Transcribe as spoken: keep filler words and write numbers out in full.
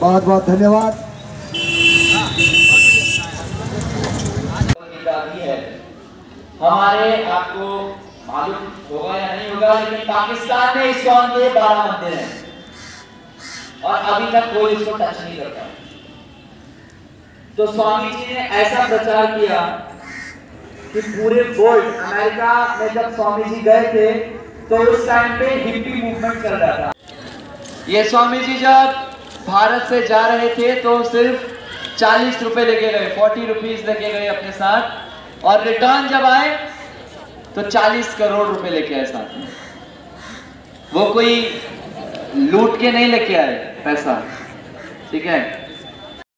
बहुत बहुत धन्यवाद। हमारे आपको मालूम होगा या नहीं होगा, लेकिन पाकिस्तान में इस्कॉन के बारह मंदिर हैं और अभी तक कोई इसको टच नहीं करता। तो स्वामी जी ने ऐसा प्रचार किया कि पूरे वर्ल्ड, अमेरिका में जब स्वामी जी गए थे तो उस टाइम पे हिप्पी मूवमेंट चल रहा था। ये स्वामी जी जब भारत से जा रहे थे तो सिर्फ चालीस रुपए लेके गए, फोर्टी रुपीज लेके गए अपने साथ, और रिटर्न जब आए तो चालीस करोड़ रुपए लेके आए साथ में। वो कोई लूट के नहीं लेके आए पैसा, ठीक है।